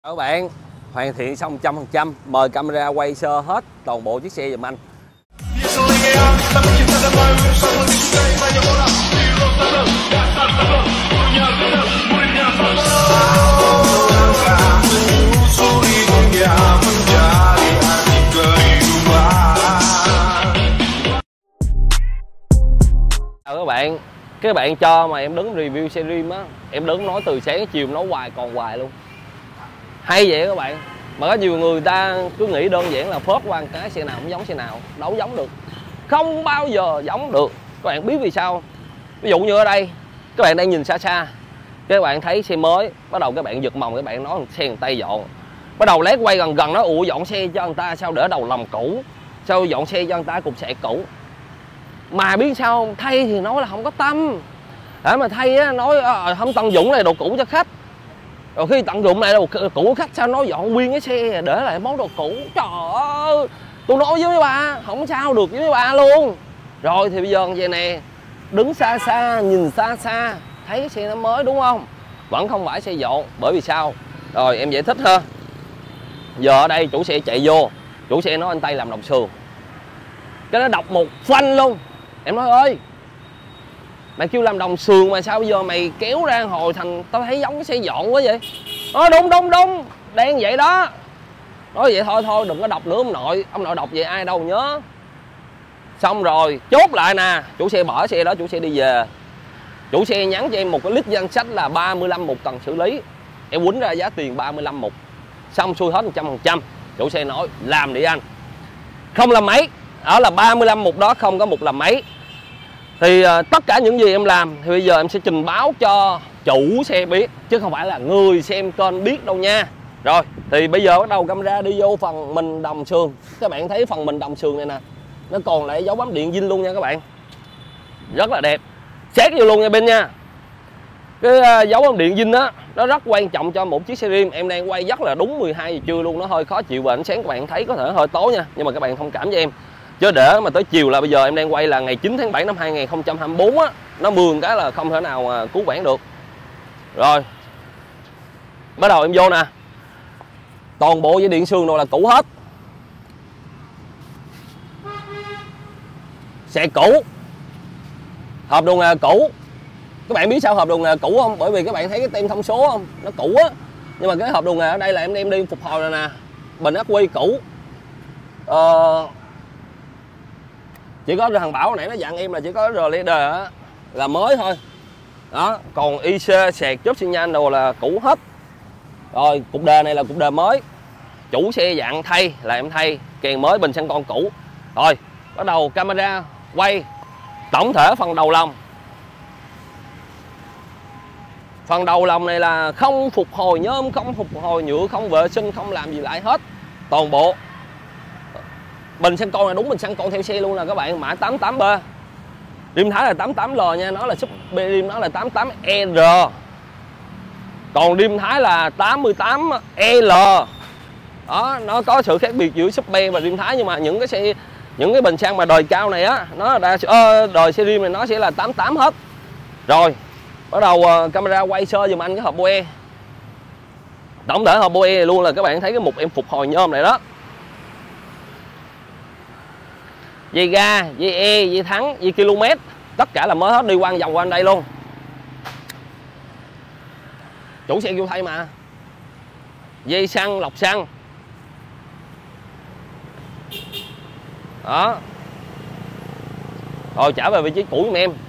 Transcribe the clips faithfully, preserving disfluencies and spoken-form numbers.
Các bạn, hoàn thiện xong một trăm phần trăm, mời camera quay sơ hết toàn bộ chiếc xe giùm anh. Chào các bạn, các bạn cho mà em đứng review xe Rim á, em đứng nói từ sáng đến chiều nói hoài còn hoài luôn. Hay vậy các bạn. Mà có nhiều người ta cứ nghĩ đơn giản là phớt qua cái xe nào cũng giống xe nào, đâu giống được. Không bao giờ giống được. Các bạn biết vì sao? Ví dụ như ở đây, các bạn đang nhìn xa xa, các bạn thấy xe mới, bắt đầu các bạn giật mồng, các bạn nói xe người Tây dọn. Bắt đầu lét quay gần gần nó ủa dọn xe cho người ta, sao để đầu lòng cũ, sao dọn xe cho người ta cục sẹt cũ. Mà biết sao không? Thay thì nói là không có tâm. Để mà thay á, nói à, không tận dụng này đồ cũ cho khách. Rồi khi tận dụng này đồ cũ khách sao nói dọn nguyên cái xe để lại món đồ cũ. Trời ơi, tôi nói với mấy ba không sao được với mấy ba luôn. Rồi thì bây giờ vậy nè, đứng xa xa nhìn xa xa thấy cái xe nó mới đúng không, vẫn không phải xe dọn. Bởi vì sao? Rồi em giải thích ha. Giờ ở đây chủ xe chạy vô, chủ xe nói anh Tây làm đồng sườn, cái nó đọc một phanh luôn. Em nói ơi, mày kêu làm đồng sườn mà sao bây giờ mày kéo ra hồi thành tao thấy giống cái xe dọn quá vậy. Nói đúng đúng đúng, đen vậy đó. Nói vậy thôi thôi đừng có đọc nữa ông nội, ông nội đọc vậy ai đâu nhớ. Xong rồi chốt lại nè, chủ xe bỏ xe đó, chủ xe đi về. Chủ xe nhắn cho em một cái list danh sách là ba mươi lăm mục cần xử lý. Em quýnh ra giá tiền ba mươi lăm mục. Xong xuôi hết một trăm phần trăm. Chủ xe nói làm đi anh, không làm mấy. Đó là ba mươi lăm mục đó không có mục làm mấy. Thì uh, tất cả những gì em làm thì bây giờ em sẽ trình báo cho chủ xe biết, chứ không phải là người xem kênh biết đâu nha. Rồi thì bây giờ bắt đầu camera đi vô phần mình đồng sườn. Các bạn thấy phần mình đồng sườn này nè, nó còn lại dấu bấm điện zin luôn nha các bạn. Rất là đẹp, xét vô luôn nha bên nha. Cái uh, dấu bấm điện zin đó, nó rất quan trọng cho một chiếc xe Rim. Em đang quay rất là đúng mười hai giờ trưa luôn, nó hơi khó chịu và ánh sáng các bạn thấy có thể hơi tối nha, nhưng mà các bạn thông cảm cho em. Chứ để mà tới chiều là bây giờ em đang quay là ngày chín tháng bảy năm hai nghìn không trăm hai mươi tư á, nó mường cái là không thể nào mà cứu vãn được. Rồi bắt đầu em vô nè, toàn bộ dây điện sườn đồ là cũ hết, xe cũ, hộp đồ nghề cũ. Các bạn biết sao hộp đồ nghề cũ không? Bởi vì các bạn thấy cái tem thông số không, nó cũ á. Nhưng mà cái hộp đồ nghề ở đây là em đem đi phục hồi rồi nè. Bình ắc quy cũ. Ờ... Chỉ có thằng Bảo nãy nó dặn em là chỉ có R-Leader á là mới thôi. Đó, còn i xê sẹt chốt xi nhan đồ là cũ hết. Rồi cục đề này là cục đề mới. Chủ xe dặn thay là em thay, kèn mới bình xăng con cũ. Rồi bắt đầu camera quay tổng thể phần đầu lồng. Phần đầu lồng này là không phục hồi nhôm, không phục hồi nhựa, không vệ sinh, không làm gì lại hết. Toàn bộ bình xăng con này đúng bình xăng con theo xe luôn nè các bạn, mã tám tám B. Rim Thái là tám tám L nha, nó là sub Rim, nó là tám tám E R. Còn Rim Thái là tám tám E L. Đó, nó có sự khác biệt giữa Super và Rim Thái, nhưng mà những cái xe những cái bình xăng mà đời cao này á, nó đã uh, đời xe Rim này nó sẽ là tám tám hết. Rồi, bắt đầu uh, camera quay sơ giùm anh cái hộp boe. Tổng thể hộp boe này luôn là các bạn thấy cái mục em phục hồi nhôm này đó. Dây ga, dây E, dây thắng, dây km, tất cả là mới hết, đi quăng vòng quanh đây luôn. Chủ xe kêu thay mà. Dây xăng, lọc xăng. Đó. Rồi trả về vị trí cũ giùm em.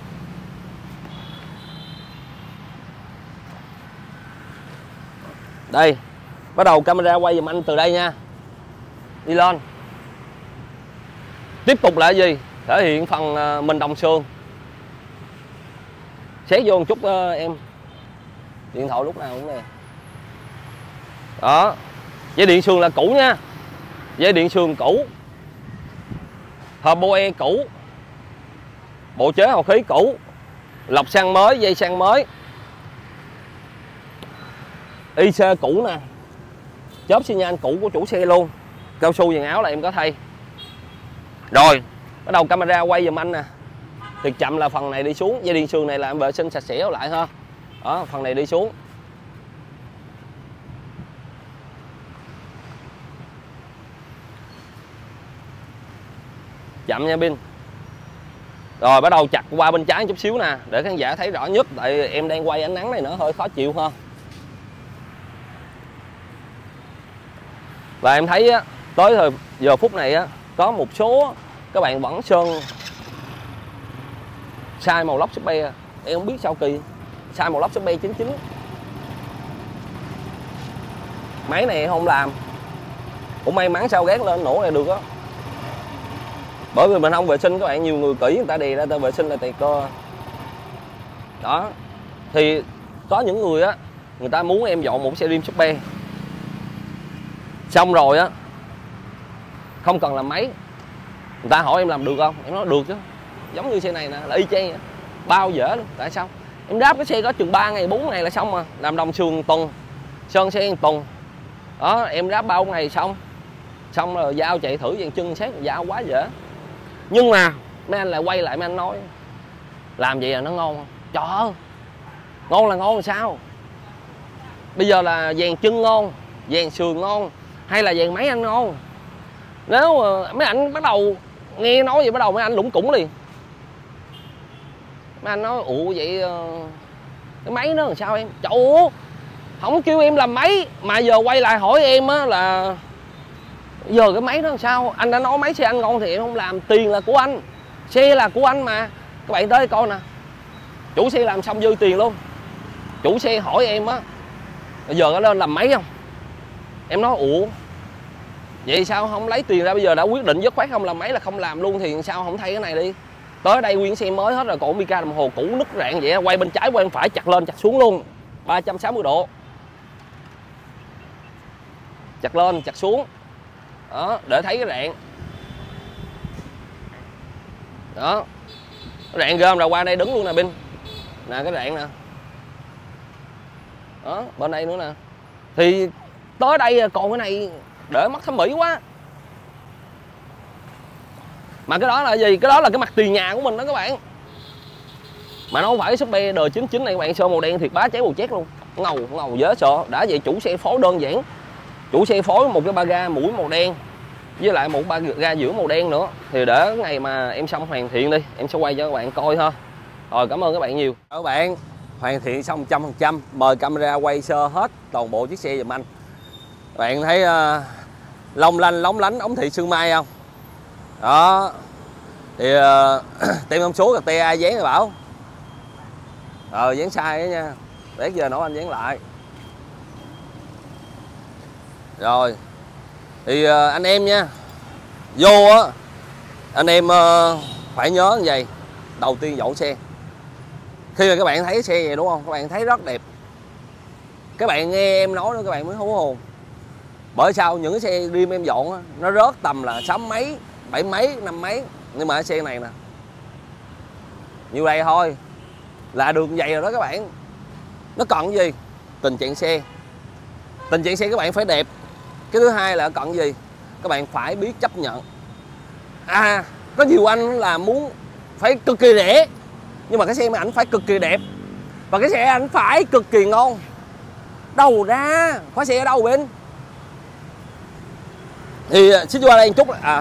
Đây, bắt đầu camera quay giùm anh từ đây nha. Đi lên. Tiếp tục là gì? Thể hiện phần mình đồng sườn. Xét vô một chút uh, em. Điện thoại lúc nào cũng nè. Đó. Dây điện sườn là cũ nha. Dây điện sườn cũ. Hộp boe cũ. Bộ chế hào khí cũ. Lọc xăng mới, dây xăng mới. i xê cũ nè. Chớp xi nhan cũ của chủ xe luôn. Cao su dàn áo là em có thay. Rồi, bắt đầu camera quay giùm anh nè. Thì chậm là phần này đi xuống, dây điện sườn này là em vệ sinh sạch sẽ lại ha. Đó, phần này đi xuống. chậm nha pin. Rồi bắt đầu chặt qua bên trái chút xíu nè, để khán giả thấy rõ nhất, tại em đang quay ánh nắng này nữa hơi khó chịu ha. Và em thấy á, tới thời giờ phút này á, có một số các bạn vẫn sơn sai màu lốc súp be. Em không biết sao kỳ, sai màu lốc súp be chín chín. Máy này không làm. Cũng may mắn sao gác lên nổ này được á. Bởi vì mình không vệ sinh các bạn, nhiều người kỹ người ta đè ra ta vệ sinh là tẹt cơ. Đó. Thì có những người á, người ta muốn em dọn một xe rim súp be. Xong rồi á, không cần làm máy. Người ta hỏi em làm được không? Em nói được chứ. Giống như xe này nè, là y chang vậy. Bao dễ luôn. Tại sao? Em đáp cái xe có chừng ba ngày, bốn ngày là xong mà. Làm đồng sườn tuần, sơn xe tuần. Đó, em đáp bao ngày xong. Xong rồi giao chạy thử dàn chân xét, giao quá dễ. Nhưng mà mấy anh lại quay lại mấy anh nói làm vậy là nó ngon không? Trời ơi, ngon là ngon làm sao? Bây giờ là dàn chân ngon, dàn sườn ngon, hay là dàn máy anh ngon? Nếu mà mấy anh bắt đầu nghe nói vậy, bắt đầu mấy anh lủng củng liền. Mấy anh nói ủa vậy cái máy nó làm sao em? Trời ơi, không kêu em làm máy mà giờ quay lại hỏi em á là giờ cái máy nó làm sao? Anh đã nói máy xe anh ngon thì em không làm, tiền là của anh, xe là của anh mà. Các bạn tới coi nè, chủ xe làm xong dư tiền luôn. Chủ xe hỏi em á, giờ có lên làm máy không? Em nói ủa vậy sao không lấy tiền ra, bây giờ đã quyết định dứt khoát không làm máy là không làm luôn, thì sao không thay cái này đi? Tới đây nguyên xe mới hết rồi, còn mica đồng hồ cũ nứt rạn vậy, quay bên trái quay bên phải, chặt lên chặt xuống luôn, ba trăm sáu mươi độ. Chặt lên chặt xuống. Đó, để thấy cái rạn. Đó. Cái rạn gom rồi qua đây đứng luôn nè pin. Nè cái rạn nè. Đó, bên đây nữa nè. Thì tới đây còn cái này để mất thẩm mỹ quá. Mà cái đó là gì? Cái đó là cái mặt tiền nhà của mình đó các bạn. Mà nó không phải súp be đời chín chín này các bạn, sơn màu đen thiệt bá cháy bù chét luôn. Ngầu ngầu dễ sợ. Đã vậy chủ xe phối đơn giản. Chủ xe phối một cái ba ga mũi màu đen với lại một ba ga giữa màu đen nữa. Thì để ngày mà em xong hoàn thiện đi, em sẽ quay cho các bạn coi ha. Rồi cảm ơn các bạn nhiều. Các bạn hoàn thiện xong một trăm phần trăm, mời camera quay sơ hết toàn bộ chiếc xe giùm anh. Các bạn thấy uh, long lanh lóng lánh ống thị sương mai không? Đó. Thì uh, tem thông số là tê ai dán rồi Bảo. Ờ dán sai đó nha. Để giờ nổ anh dán lại. Rồi. Thì uh, anh em nha. Vô á, anh em uh, phải nhớ như vậy. Đầu tiên dọn xe. Khi mà các bạn thấy xe vậy đúng không? Các bạn thấy rất đẹp. Các bạn nghe em nói nữa các bạn mới hú hồn. Bởi sao những cái xe rim em dọn á, nó rớt tầm là sáu mấy, bảy mấy, năm mấy. Nhưng mà cái xe này nè, như đây thôi là đường dày rồi đó các bạn. Nó cần gì? Tình trạng xe. Tình trạng xe các bạn phải đẹp. Cái thứ hai là cần gì? Các bạn phải biết chấp nhận. À, có nhiều anh là muốn phải cực kỳ rẻ, nhưng mà cái xe mà ảnh phải cực kỳ đẹp. Và cái xe ảnh phải cực kỳ ngon. Đâu ra? Khóa xe ở đâu bên? Thì xin qua đây một chút. À,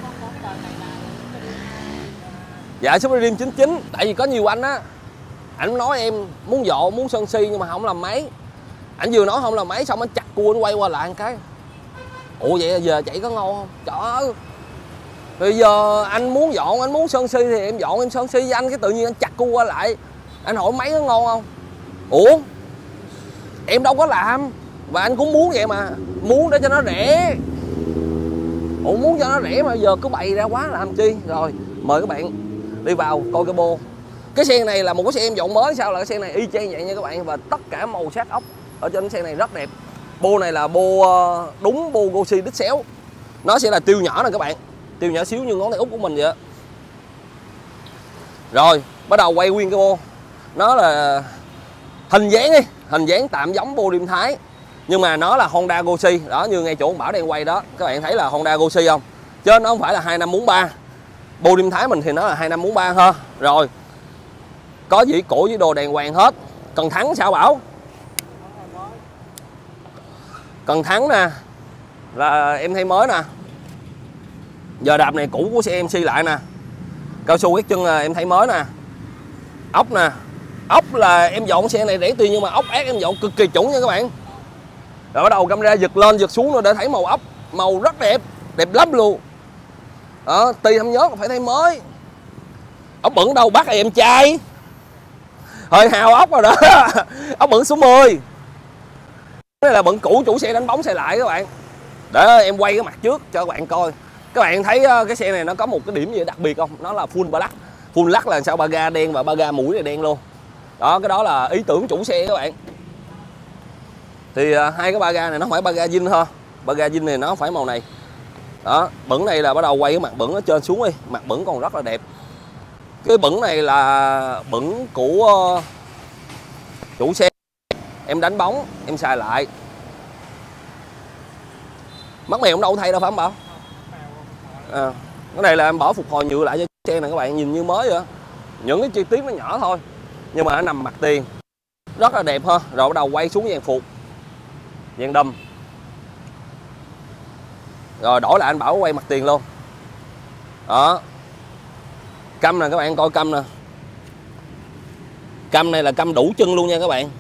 dạ Super Dream chín chín. Tại vì có nhiều anh á, ảnh nói em muốn dọn, muốn sơn si nhưng mà không làm máy. Ảnh vừa nói không làm máy xong anh chặt cua nó quay qua lại một cái. Ủa vậy giờ chạy có ngon không? Trời ơi. Bây giờ anh muốn dọn, anh muốn sơn si thì em dọn em sơn si với anh, cái tự nhiên anh chặt cua qua lại. Anh hỏi máy có ngon không? Ủa? Em đâu có làm. Và anh cũng muốn vậy mà. Muốn để cho nó rẻ. Ủa muốn cho nó rẻ mà giờ cứ bày ra quá làm chi? Rồi mời các bạn đi vào coi cái bô. Cái xe này là một cái xe em dọn mới, sao là cái xe này y chang vậy nha các bạn. Và tất cả màu sắc ốc ở trên xe này rất đẹp. Bô này là bô đúng bô Goshi đít xéo. Nó sẽ là tiêu nhỏ nè các bạn. Tiêu nhỏ xíu như ngón tay út của mình vậy. Rồi bắt đầu quay nguyên cái bô. Nó là hình dáng đi, hình dáng tạm giống bô Dream Thái, nhưng mà nó là Honda Goshi. Đó, như ngay chỗ ông Bảo đang quay đó, các bạn thấy là Honda Goshi không? Chứ nó không phải là hai năm bốn ba. Bô Dream Thái mình thì nó là hai năm bốn ba ha. Rồi có dĩ cổ với đồ đàng hoàng hết. Cần thắng sao Bảo? Cần thắng nè, là em thấy mới nè. Giờ đạp này cũ của xe em xi lại nè. Cao su các chân là em thấy mới nè. Ốc nè. Ốc là em dọn xe này rẻ tiền nhưng mà ốc ép em dọn cực kỳ chuẩn nha các bạn. Rồi bắt đầu camera giật lên giật xuống rồi để thấy màu ốc. Màu rất đẹp. Đẹp lắm luôn. Đó, tùy không nhớ phải thấy mới. Ốc bẩn đâu bắt em trai. Hơi hào ốc rồi đó. Ốc bẩn số mười. Đây là bẩn cũ chủ xe đánh bóng xe lại các bạn. Để em quay cái mặt trước cho các bạn coi. Các bạn thấy cái xe này nó có một cái điểm gì đặc biệt không? Nó là full black. Full black là sao, ba ga đen và ba ga mũi này đen luôn. Đó, cái đó là ý tưởng chủ xe các bạn. Thì uh, hai cái ba ga này nó không phải ba ga zin thôi. Ba ga zin này nó phải màu này. Đó, bẩn này là bắt đầu quay cái mặt bẩn ở trên xuống đi. Mặt bẩn còn rất là đẹp. Cái bẩn này là bẩn của uh, chủ xe. Em đánh bóng, em xài lại. Mắt mèo cũng đâu thay đâu phải không Bảo? À, cái này là em bỏ phục hồi nhựa lại cho xe này các bạn, nhìn như mới vậy. Những cái chi tiết nó nhỏ thôi nhưng mà nó nằm mặt tiền. Rất là đẹp ha. Rồi bắt đầu quay xuống dàn phục. Dàn đâm. Rồi đổi lại anh Bảo quay mặt tiền luôn. Đó. Căm nè các bạn coi căm nè. Căm này là căm đủ chân luôn nha các bạn.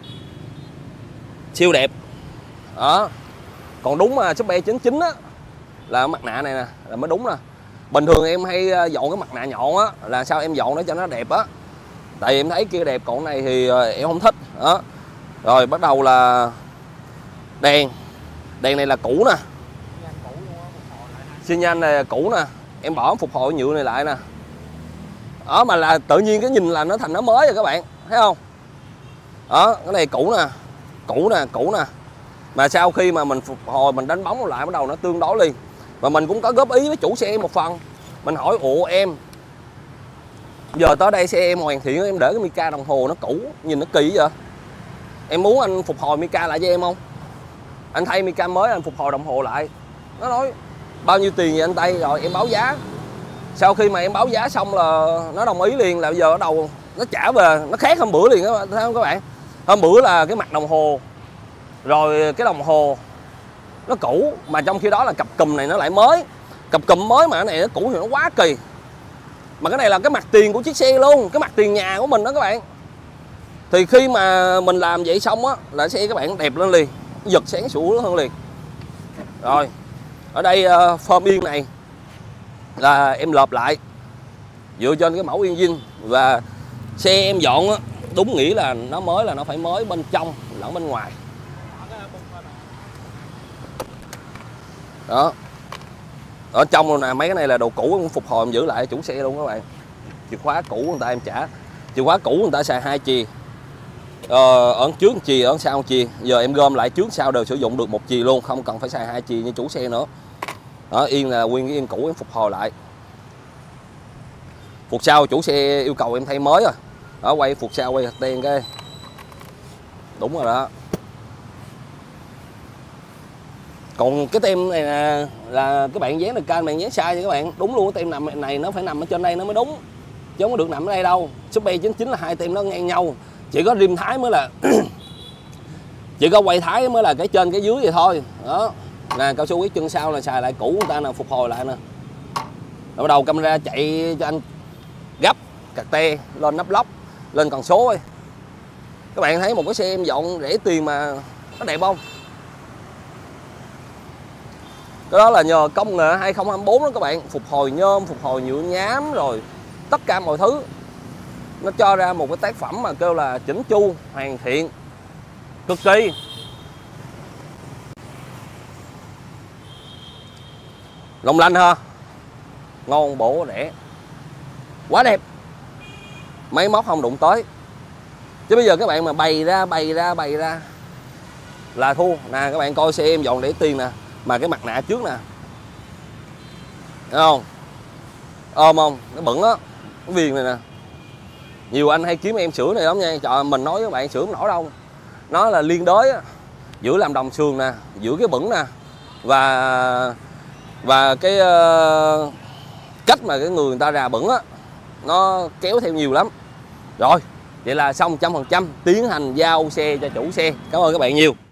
Siêu đẹp. Đó. Còn đúng mà số B chín chín á là mặt nạ này nè là mới đúng nè. Bình thường em hay dọn cái mặt nạ nhọn á là sao em dọn để cho nó đẹp á. Tại vì em thấy kia đẹp, còn này thì em không thích. Đó. Rồi bắt đầu là đèn. Đèn này là cũ nè. Xi nhan này là cũ nè. Em bỏ phục hồi nhựa này lại nè. Đó mà là tự nhiên cái nhìn là nó thành nó mới rồi các bạn. Thấy không? Đó, cái này cũ nè. Cũ nè, cũ nè. Mà sau khi mà mình phục hồi mình đánh bóng lại bắt đầu nó tương đối liền. Và mình cũng có góp ý với chủ xe một phần. Mình hỏi ủa em giờ tới đây xe em hoàn thiện em để cái mica đồng hồ nó cũ nhìn nó kỳ vậy. Em muốn anh phục hồi mica lại cho em không? Anh thay mica mới anh phục hồi đồng hồ lại. Nó nói bao nhiêu tiền vậy anh Tây, rồi em báo giá. Sau khi mà em báo giá xong là nó đồng ý liền, là bây giờ ở đầu nó trả về nó khác hôm bữa liền đó, thấy không các bạn? Hôm bữa là cái mặt đồng hồ rồi cái đồng hồ nó cũ mà trong khi đó là cặp cùm này nó lại mới. Cặp cùm mới mà cái này nó cũ thì nó quá kỳ. Mà cái này là cái mặt tiền của chiếc xe luôn, cái mặt tiền nhà của mình đó các bạn. Thì khi mà mình làm vậy xong á là xe các bạn đẹp lên liền, giật sáng sủa hơn liền. Rồi ở đây uh, phơm yên này là em lợp lại dựa trên cái mẫu yên zin. Và xe em dọn á, đúng nghĩa là nó mới là nó phải mới bên trong lẫn bên ngoài. Đó. Ở trong luôn nè, mấy cái này là đồ cũ em phục hồi em giữ lại chủ xe luôn các bạn. Chìa khóa cũ người ta em trả. Chìa khóa cũ người ta xài hai chì. Ờ, ở trước một chì, ở sau một chì. Giờ em gom lại trước sau đều sử dụng được một chì luôn, không cần phải xài hai chì như chủ xe nữa. Đó, yên là nguyên cái yên cũ em phục hồi lại. Phục sau chủ xe yêu cầu em thay mới rồi. Đó, quay phục sau quay đen cái. Đúng rồi đó. Còn cái tem này là, là các bạn dán được can bạn dán sai nha các bạn. Đúng luôn, cái tem nằm này nó phải nằm ở trên đây nó mới đúng. Chứ không có được nằm ở đây đâu. Số B chín chín là hai tem nó ngang nhau. Chỉ có rim thái mới là chỉ có quay thái mới là cái trên cái dưới vậy thôi. Đó. Nè, cao su cái chân sau là xài lại cũ người ta nè, phục hồi lại nè. Rồi bắt đầu camera chạy cho anh gấp cạc te lên nắp lóc, lên cần số ấy. Các bạn thấy một cái xe em dọn rẻ tiền mà nó đẹp không? Cái đó là nhờ công nghệ hai không hai tư đó các bạn. Phục hồi nhôm, phục hồi nhựa nhám rồi tất cả mọi thứ. Nó cho ra một cái tác phẩm mà kêu là chỉnh chu, hoàn thiện cực kỳ. Long lanh ha. Ngon bổ rẻ. Quá đẹp. Máy móc không đụng tới. Chứ bây giờ các bạn mà bày ra, bày ra, bày ra là thua. Nè các bạn coi xe em dọn để tiền nè. Mà cái mặt nạ trước nè. Thấy không? Ôm không? Nó bẩn á. Cái viền này nè. Nhiều anh hay kiếm em sửa này lắm nha. Trời, mình nói với các bạn sửa không nổi đâu. Nó là liên đới á. Giữa làm đồng sườn nè. Giữa cái bẩn nè. Và Và cái uh, cách mà cái người người ta rà bẩn á, nó kéo theo nhiều lắm. Rồi, vậy là xong một trăm phần trăm tiến hành giao xe cho chủ xe. Cảm ơn các bạn nhiều.